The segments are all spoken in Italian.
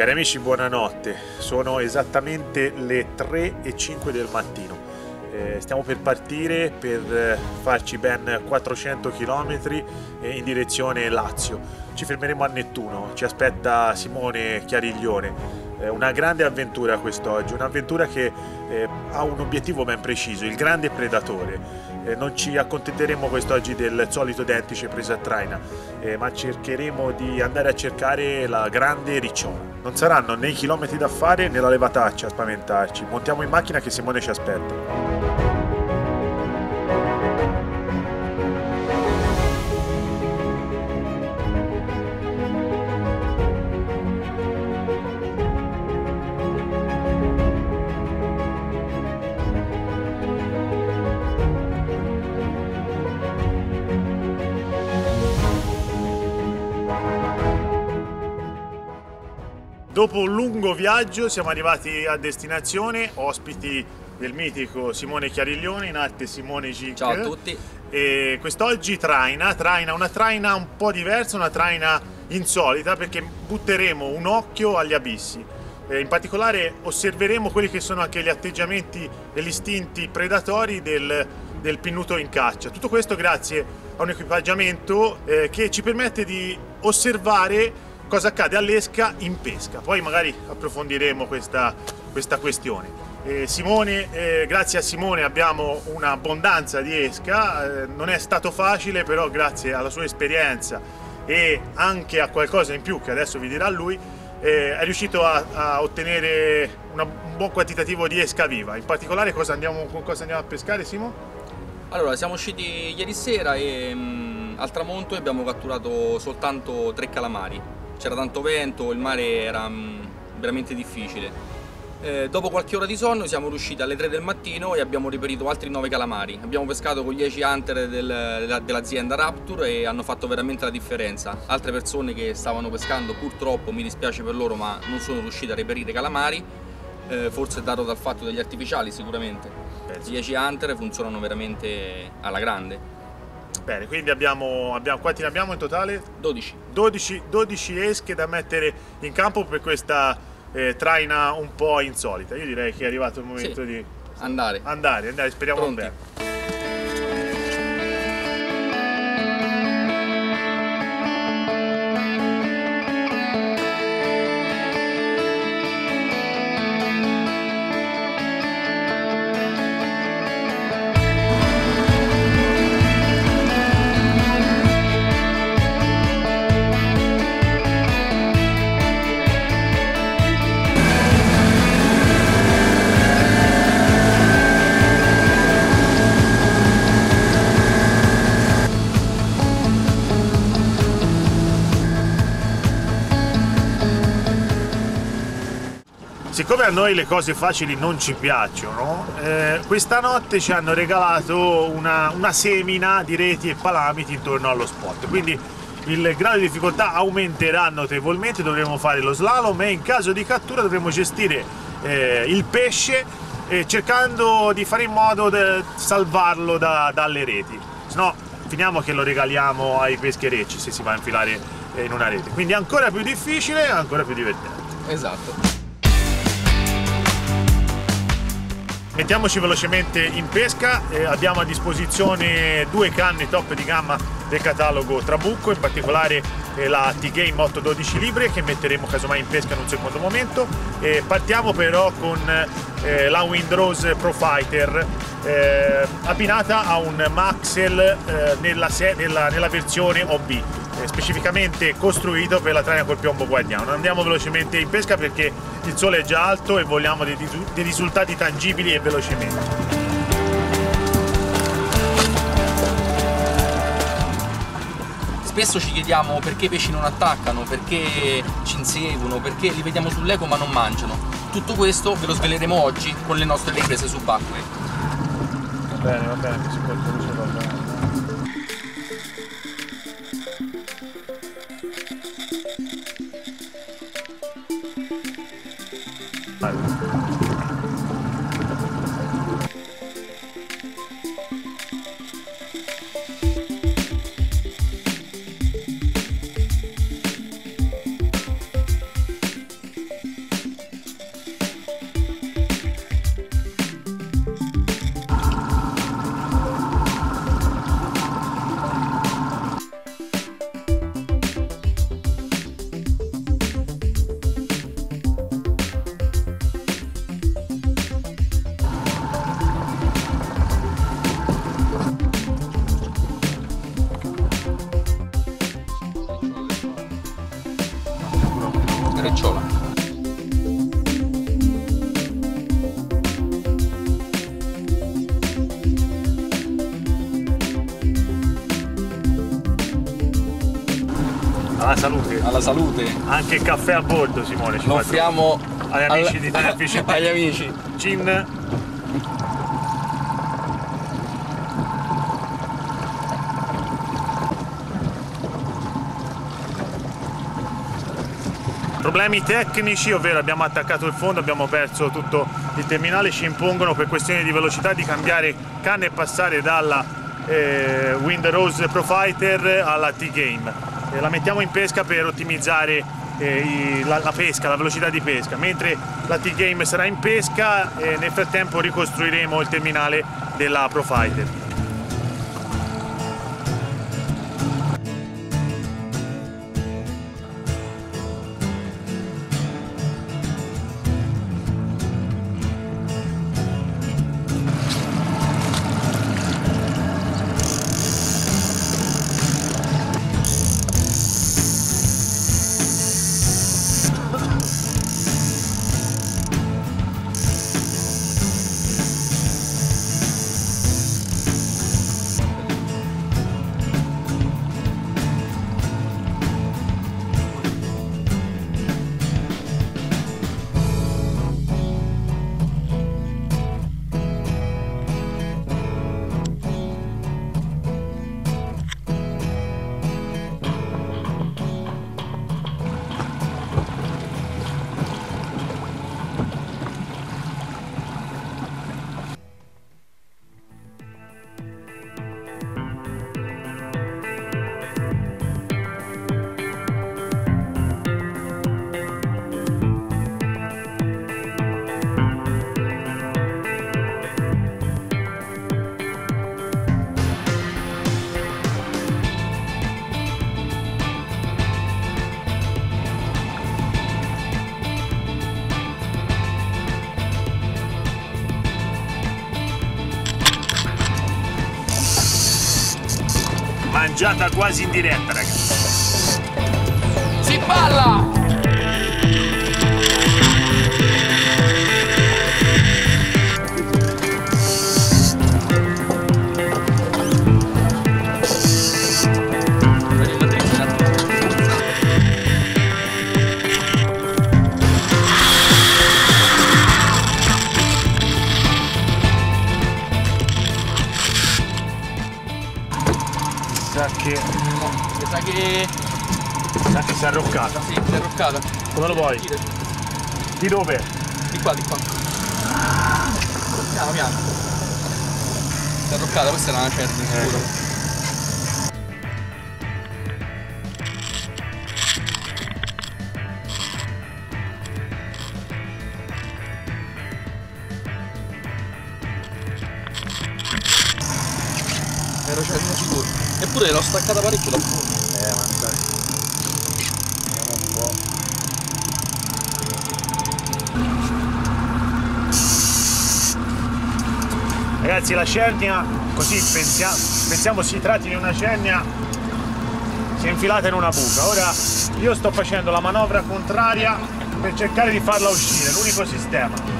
Cari amici, buonanotte. Sono esattamente le 3:05 del mattino. Stiamo per partire per farci ben 400 km in direzione Lazio. Ci fermeremo a Nettuno, ci aspetta Simone Chiariglione. Una grande avventura quest'oggi, un'avventura che ha un obiettivo ben preciso, il grande predatore. Non ci accontenteremo quest'oggi del solito dentice preso a traina, ma cercheremo di andare a cercare la grande ricciola. Non saranno né i chilometri da fare né la levataccia a spaventarci. Montiamo in macchina che Simone ci aspetta. Dopo un lungo viaggio siamo arrivati a destinazione, ospiti del mitico Simone Chiariglione, in arte Simone Gic. Ciao a tutti. E quest'oggi una traina un po' diversa, una traina insolita, perché butteremo un occhio agli abissi. In particolare osserveremo quelli che sono anche gli atteggiamenti e gli istinti predatori del pinnuto in caccia. Tutto questo grazie a un equipaggiamento che ci permette di osservare cosa accade all'esca in pesca. Poi magari approfondiremo questa questione. Grazie a Simone abbiamo un'abbondanza di esca, non è stato facile, però grazie alla sua esperienza e anche a qualcosa in più che adesso vi dirà lui, è riuscito a ottenere un buon quantitativo di esca viva. In particolare con cosa andiamo a pescare, Simo? Allora, siamo usciti ieri sera e al tramonto abbiamo catturato soltanto 3 calamari. C'era tanto vento, il mare era veramente difficile. Dopo qualche ora di sonno siamo riusciti alle 3 del mattino e abbiamo riperito altri 9 calamari. Abbiamo pescato con gli 10 hunter dell'azienda Rapture e hanno fatto veramente la differenza. Altre persone che stavano pescando, purtroppo, mi dispiace per loro, ma non sono riusciti a reperire calamari, forse dato dal fatto degli artificiali sicuramente. I 10 hunter funzionano veramente alla grande. Bene, quindi quanti ne abbiamo in totale? 12 esche da mettere in campo per questa traina un po' insolita. Io direi che è arrivato il momento di andare, speriamo pronti. Bene. Siccome a noi le cose facili non ci piacciono, questa notte ci hanno regalato una semina di reti e palamiti intorno allo spot, quindi il grado di difficoltà aumenterà notevolmente, dovremo fare lo slalom e in caso di cattura dovremo gestire il pesce cercando di fare in modo di salvarlo dalle reti, se no finiamo che lo regaliamo ai pescherecci se si va a infilare in una rete, quindi ancora più difficile, ancora più divertente. Esatto. Mettiamoci velocemente in pesca, abbiamo a disposizione 2 canne top di gamma del catalogo Trabucco, in particolare la T-Game 812 Libre che metteremo casomai in pesca in un secondo momento. Partiamo però con la Windrose Pro Fighter abbinata a un Maxel nella versione OB, specificamente costruito per la traina col piombo guardiano. Andiamo velocemente in pesca perché il sole è già alto e vogliamo dei risultati tangibili e velocemente. Spesso ci chiediamo perché i pesci non attaccano, perché ci inseguono, perché li vediamo sull'eco ma non mangiano. Tutto questo ve lo sveleremo oggi con le nostre riprese subacquee. Va bene, si può luce, va bene. Alla salute. Alla salute. Anche il caffè a bordo, Simone. Lo offriamo agli amici di Italia Fishing. Agli amici. Gin. Problemi tecnici, ovvero abbiamo attaccato il fondo, abbiamo perso tutto il terminale, ci impongono per questioni di velocità di cambiare canna e passare dalla Wind Rose Pro Fighter alla T-Game. La mettiamo in pesca per ottimizzare la pesca, la velocità di pesca, mentre la T-Game sarà in pesca e nel frattempo ricostruiremo il terminale della Pro Fighter. Mangiata quasi in diretta, ragazzi. Si balla! Mi sa che si è arroccata. Sì, si è arroccata. Come lo vuoi? Di dove? Di qua, di qua. Piano, piano. Si è arroccata, questa era una certa, sicuro. Ero certo sicuro. Eppure l'ho staccata parecchio dal fondo. Ma dai. Vediamo un po'. Ragazzi, la cernia, così pensiamo si tratti di una cernia, si è infilata in una buca. Ora io sto facendo la manovra contraria per cercare di farla uscire, l'unico sistema.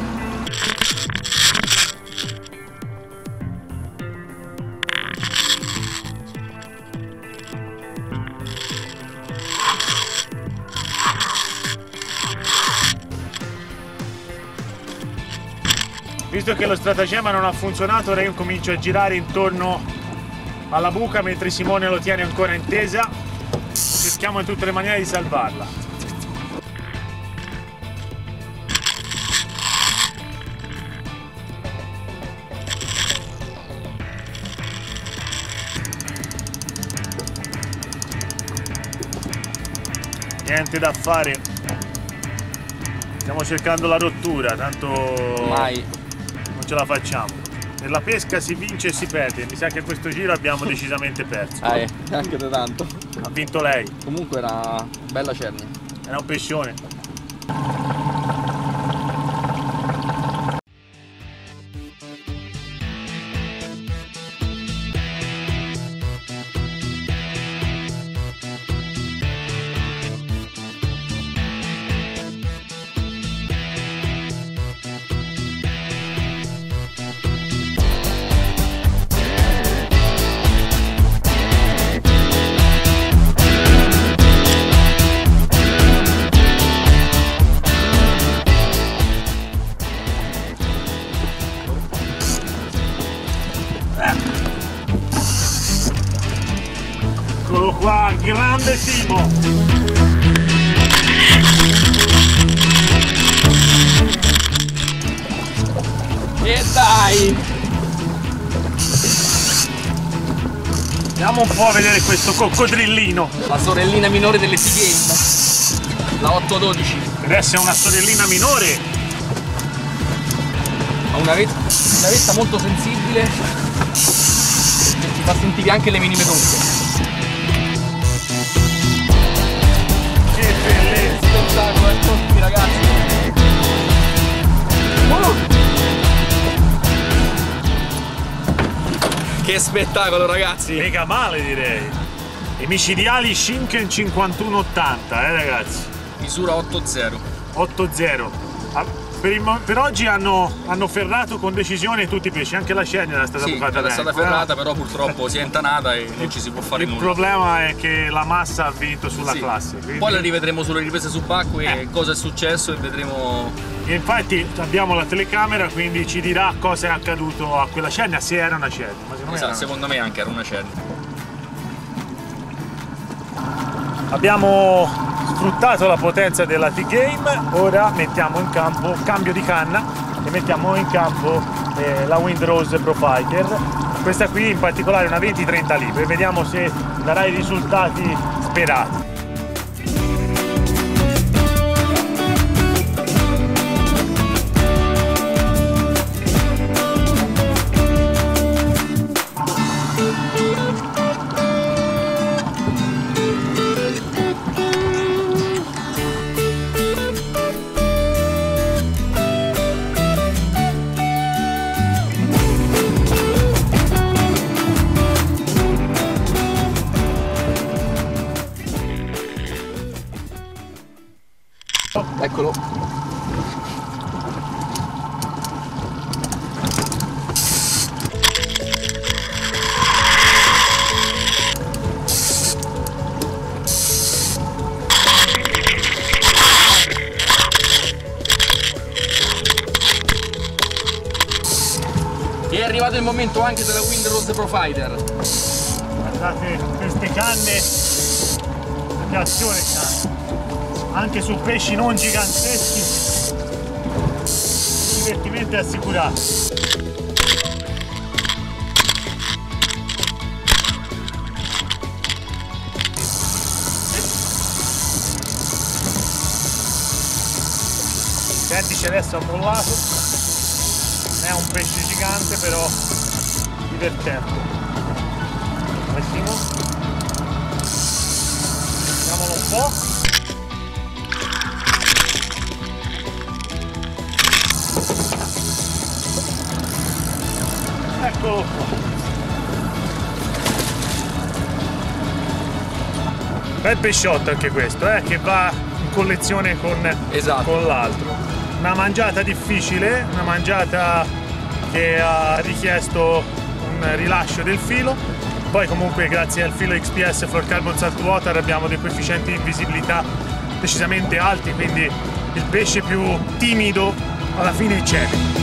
Visto che lo stratagemma non ha funzionato, ora io comincio a girare intorno alla buca mentre Simone lo tiene ancora in tesa. Cerchiamo in tutte le maniere di salvarla. Niente da fare. Stiamo cercando la rottura, tanto Mai. non ce la facciamo. Nella pesca si vince e si perde. Mi sa che questo giro abbiamo decisamente perso. Anche da tanto. Ha vinto lei. Comunque era una bella cernia. Era un pescione. Eccolo qua, grande Simo! E dai! Andiamo un po' a vedere questo coccodrillino. La sorellina minore delle T-Game, la 812. Deve essere una sorellina minore. Ha una vetta molto sensibile che ti fa sentire anche le minime tonche. Che bellezza! Spettacolo a tutti, ragazzi! Che spettacolo, ragazzi! Mega male, direi. I micidiali Shinken 5180, ragazzi. Misura 8-0. 8-0. Per oggi hanno ferrato con decisione tutti i pesci, anche la scenna era stata bucata bene. È stata ferrata, però purtroppo si è intanata e non ci si può fare nulla. Il problema è che la massa ha vinto sulla classe. Quindi... Poi la rivedremo sulle riprese subacquee cosa è successo e vedremo. E infatti abbiamo la telecamera, quindi ci dirà cosa è accaduto a quella scena, se era una scena. Secondo me anche era una scena. Abbiamo sfruttato la potenza della T-Game, ora mettiamo in campo cambio di canna e mettiamo in campo la Windrose Pro Fighter. Questa qui in particolare è una 20-30 libre, vediamo se darà i risultati sperati. Eccolo. E è arrivato il momento anche della Windrose Pro Fighter. Guardate queste canne, che azione c'hanno. Anche su pesci non giganteschi, il divertimento è assicurato. Sentici, adesso ha mollato, non è un pesce gigante però divertente. Vediamo un po'. Eccolo qua. Bel pesciotto anche questo, che va in collezione con l'altro. Una mangiata difficile, una mangiata che ha richiesto un rilascio del filo. Poi comunque grazie al filo XPS Fluorocarbon Saltwater abbiamo dei coefficienti di visibilità decisamente alti, quindi il pesce più timido alla fine cede.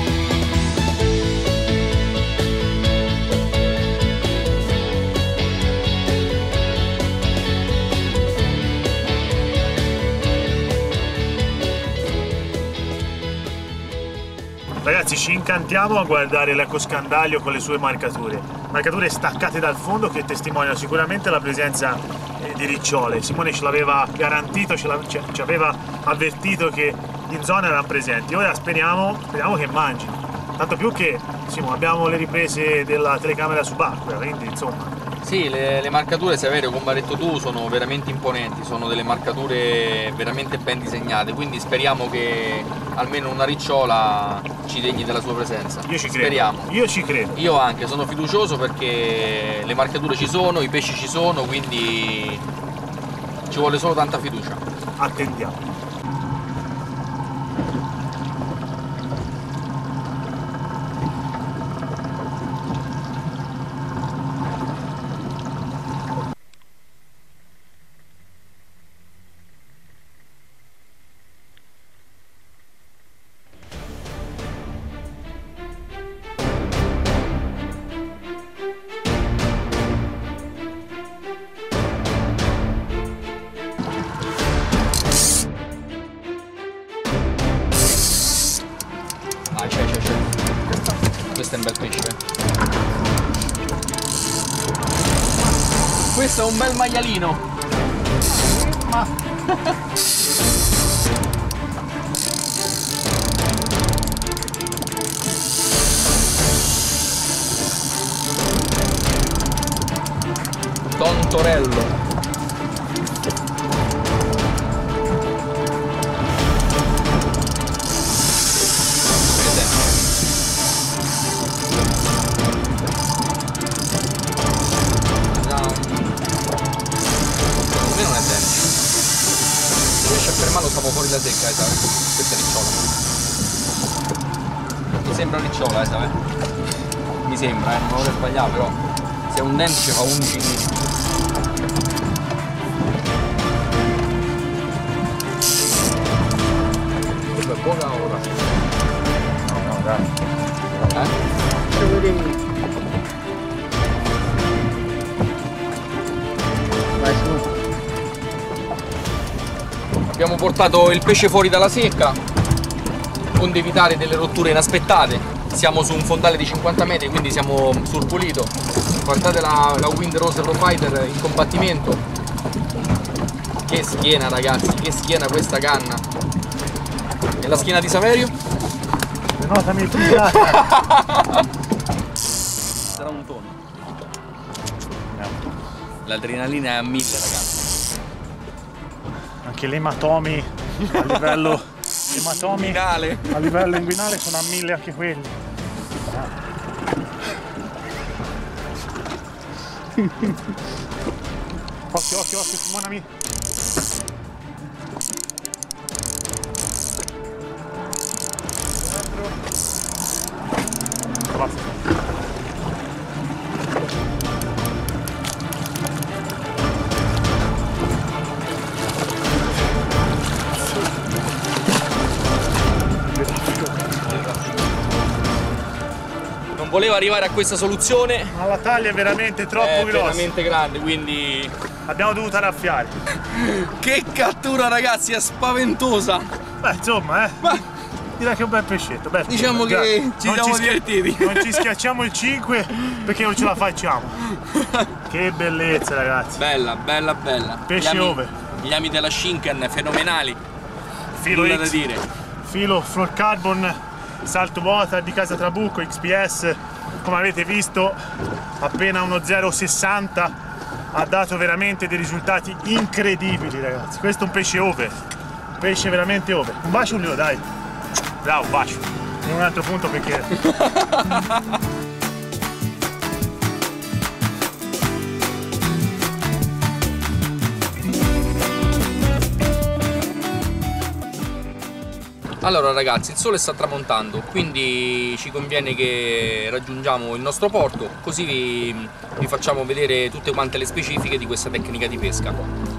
Ragazzi, ci incantiamo a guardare l'ecoscandaglio con le sue marcature staccate dal fondo che testimoniano sicuramente la presenza di ricciole. Simone ce l'aveva garantito, ci aveva avvertito che in zona erano presenti. Ora speriamo che mangino, tanto più che abbiamo le riprese della telecamera subacquea, quindi insomma. Sì, le marcature, Saverio, come hai detto tu, sono veramente imponenti, sono delle marcature veramente ben disegnate, quindi speriamo che almeno una ricciola ci degni della sua presenza. Io ci credo. Speriamo. Io ci credo. Io anche, sono fiducioso perché le marcature ci sono, i pesci ci sono, quindi ci vuole solo tanta fiducia. Attendiamo. questo è un bel pesce. Questo è un bel maialino. Tontorello. Lo stavo fuori da secca, sai? Questa è ricciola. Mi sembra ricciola, sai? Mi sembra, non vorrei sbagliare, però se è un dente ci fa 11 kg. Questo è buona ora. No, dai. Vai su. Abbiamo portato il pesce fuori dalla secca, onde evitare delle rotture inaspettate. Siamo su un fondale di 50 metri, quindi siamo sul pulito. Guardate la Wind Rose Profighter in combattimento. Che schiena, ragazzi, che schiena questa canna. E la schiena di Saverio? Notami il frittata. Sarà un tono. L'adrenalina è a 1000, ragazzi. Anche gli ematomi a livello inguinale. A livello inguinale sono a 1000 anche quelli. Occhio, occhio, occhio, Simonami. Basta. Non volevo arrivare a questa soluzione, Ma la taglia è veramente troppo grossa. veramente grande, quindi Abbiamo dovuto raffiare. che cattura, ragazzi, è spaventosa. Beh, insomma, direi che è un bel pescetto. Beh, Diciamo già, che ci non siamo divertiti. Non ci schiacciamo il 5 perché non ce la facciamo. Che bellezza, ragazzi. Bella, bella, bella. Pesce over. Gli ami della Shinken, fenomenali. Filo Nulla X, da dire. filo fluorocarbon, salto water di Casa Trabucco XPS. Come avete visto, appena uno 0,60 ha dato veramente dei risultati incredibili, ragazzi. Questo è un pesce over, un pesce veramente over. Un bacio Leo, dai. Bravo, un bacio. In un altro punto perché... Allora ragazzi, il sole sta tramontando, quindi ci conviene che raggiungiamo il nostro porto, così vi facciamo vedere tutte quante le specifiche di questa tecnica di pesca.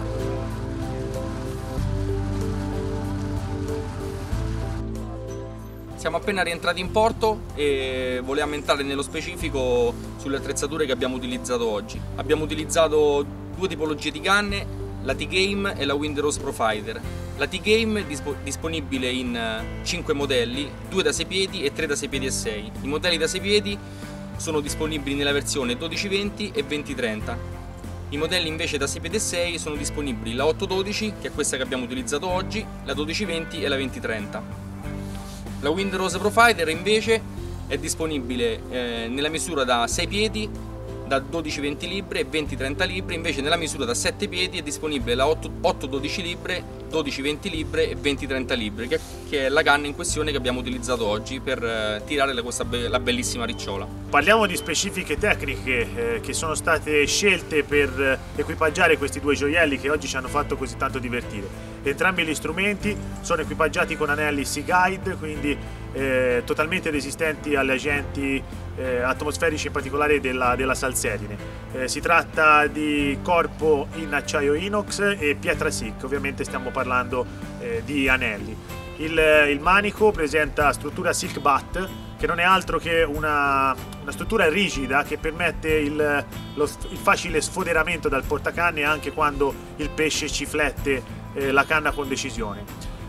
Siamo appena rientrati in porto e volevamo entrare nello specifico sulle attrezzature che abbiamo utilizzato oggi. Abbiamo utilizzato due tipologie di canne, la T-Game e la Wind Rose Profighter. La T-Game è disponibile in 5 modelli, 2 da 6 piedi e 3 da 6 piedi e 6. I modelli da 6 piedi sono disponibili nella versione 1220 e 2030. I modelli invece da 6 piedi e 6 sono disponibili la 812, che è questa che abbiamo utilizzato oggi, la 1220 e la 2030. La Wind Rose Profighter invece è disponibile nella misura da 6 piedi, da 12-20 libbre e 20-30 libbre, invece nella misura da 7 piedi è disponibile la 8-12 libbre, 12-20 libbre e 20-30 libbre, che è la canna in questione che abbiamo utilizzato oggi per tirare la bellissima ricciola. Parliamo di specifiche tecniche che sono state scelte per equipaggiare questi due gioielli che oggi ci hanno fatto così tanto divertire. Entrambi gli strumenti sono equipaggiati con anelli Sea Guide, quindi totalmente resistenti agli agenti atmosferici, in particolare della salsedine. Si tratta di corpo in acciaio inox e pietra SIC, ovviamente stiamo parlando di anelli. Il manico presenta struttura Silk Butt, che non è altro che una struttura rigida che permette il facile sfoderamento dal portacanne anche quando il pesce ci flette la canna con decisione.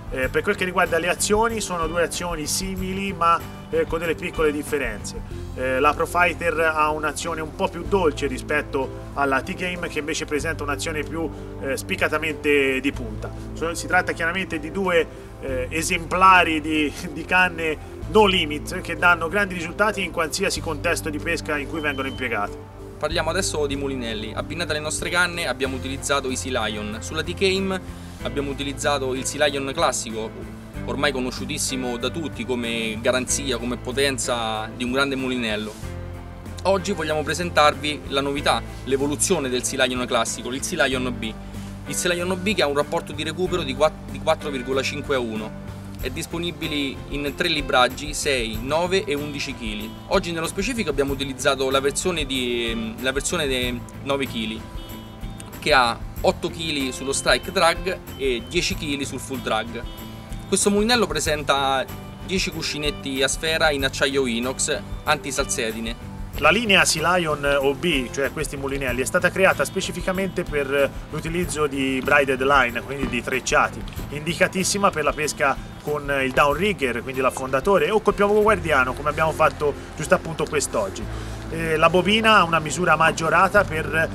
Per quel che riguarda le azioni, sono due azioni simili ma con delle piccole differenze. La Pro Fighter ha un'azione un po' più dolce rispetto alla T-Game, che invece presenta un'azione più spiccatamente di punta. Si tratta chiaramente di due esemplari di canne no limit che danno grandi risultati in qualsiasi contesto di pesca in cui vengono impiegate. Parliamo adesso di mulinelli. Abbinate alle nostre canne abbiamo utilizzato i Sea Lion. Sulla T-Game abbiamo utilizzato il Sea Lion classico, ormai conosciutissimo da tutti come garanzia, come potenza di un grande mulinello. Oggi vogliamo presentarvi la novità, l'evoluzione del Sea Lion classico, il Sea Lion B. Il Sea Lion B che ha un rapporto di recupero di 4,5 a 1. È disponibile in 3 libraggi, 6, 9 e 11 kg. Oggi nello specifico abbiamo utilizzato la versione dei 9 kg, che ha 8 kg sullo strike drag e 10 kg sul full drag. Questo mulinello presenta 10 cuscinetti a sfera in acciaio inox antisalsedine. La linea Sea Lion OB, cioè questi mulinelli, è stata creata specificamente per l'utilizzo di braided line, quindi di trecciati, indicatissima per la pesca con il downrigger, quindi l'affondatore, o col piovo guardiano, come abbiamo fatto giusto appunto quest'oggi. La bobina ha una misura maggiorata per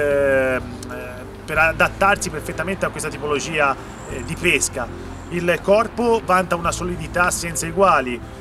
adattarsi perfettamente a questa tipologia di pesca. Il corpo vanta una solidità senza eguali.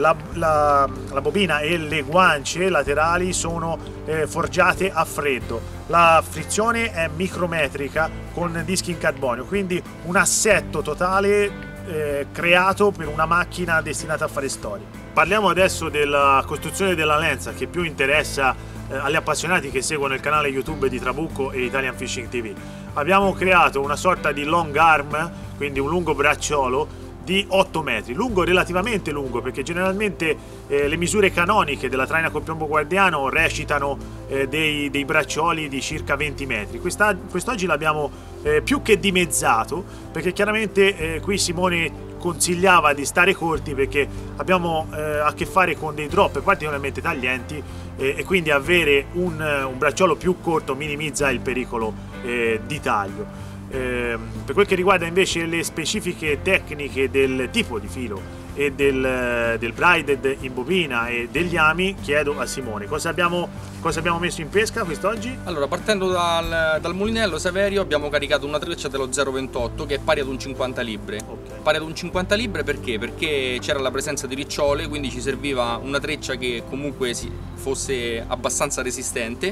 La bobina e le guance laterali sono forgiate a freddo. La frizione è micrometrica con dischi in carbonio, quindi un assetto totale creato per una macchina destinata a fare storia. Parliamo adesso della costruzione della lenza, che più interessa agli appassionati che seguono il canale YouTube di Trabucco e Italian Fishing TV. Abbiamo creato una sorta di long arm, quindi un lungo bracciolo di 8 metri, relativamente lungo, perché generalmente le misure canoniche della traina col piombo guardiano recitano dei braccioli di circa 20 metri. Quest'oggi l'abbiamo più che dimezzato, perché chiaramente qui Simone consigliava di stare corti, perché abbiamo a che fare con dei drop particolarmente taglienti e quindi avere un bracciolo più corto minimizza il pericolo di taglio. Per quel che riguarda invece le specifiche tecniche del tipo di filo e del braided in bobina e degli ami, chiedo a Simone cosa abbiamo messo in pesca quest'oggi. Allora, partendo dal mulinello Saverio abbiamo caricato una treccia dello 0,28 che è pari ad un 50 libbre. Okay. Pari ad un 50 libbre perché? Perché c'era la presenza di ricciole, quindi ci serviva una treccia che comunque fosse abbastanza resistente,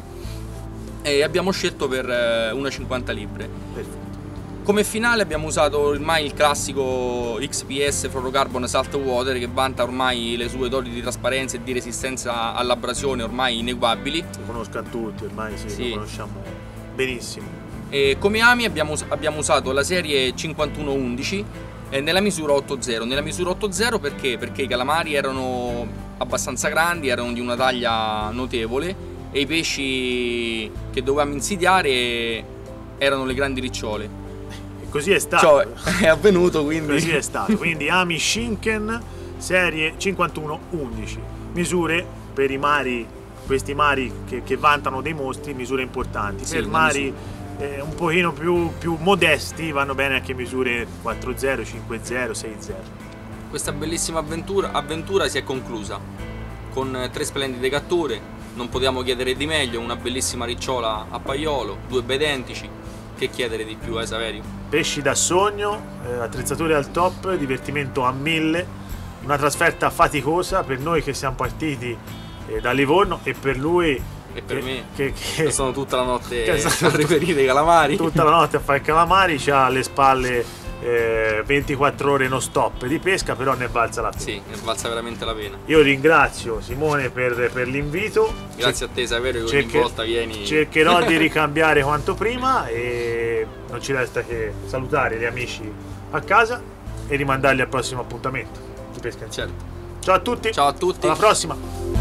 e abbiamo scelto per una 50 libbre. Perfetto. Come finale abbiamo usato ormai il classico XPS Fluorocarbon Saltwater, che vanta ormai le sue doti di trasparenza e di resistenza all'abrasione ormai ineguabili. Lo conoscono tutti, ormai sì. Lo conosciamo benissimo. E come ami abbiamo usato la serie 5111 nella misura 8.0. Nella misura 8.0 perché? Perché i calamari erano abbastanza grandi, erano di una taglia notevole, e i pesci che dovevamo insidiare erano le grandi ricciole. Così è stato. Cioè, è avvenuto, quindi. Così è stato. Quindi Ami Shinken serie 5111. Misure per i mari, questi mari che vantano dei mostri, misure importanti. Sì, per mari un pochino più modesti vanno bene anche misure 4.0, 5.0, 6.0. Questa bellissima avventura si è conclusa con 3 splendide catture. Non potevamo chiedere di meglio, una bellissima ricciola a paiolo, 2 bedentici. Che chiedere di più, Saverio? Pesci da sogno, attrezzature al top, divertimento a 1000, una trasferta faticosa per noi che siamo partiti da Livorno, e per lui e per me che sono tutta la notte a reperire i calamari. Tutta la notte a fare calamari, c'ha alle spalle 24 ore non stop di pesca, però ne è valsa la pena. Sì, ne è valsa veramente la pena. Io ringrazio Simone per l'invito. Grazie a te, Saverio, che ogni volta vieni. Cercherò di ricambiare quanto prima, e non ci resta che salutare gli amici a casa e rimandarli al prossimo appuntamento di pesca. Certo. Ciao a tutti. Ciao a tutti. Alla prossima.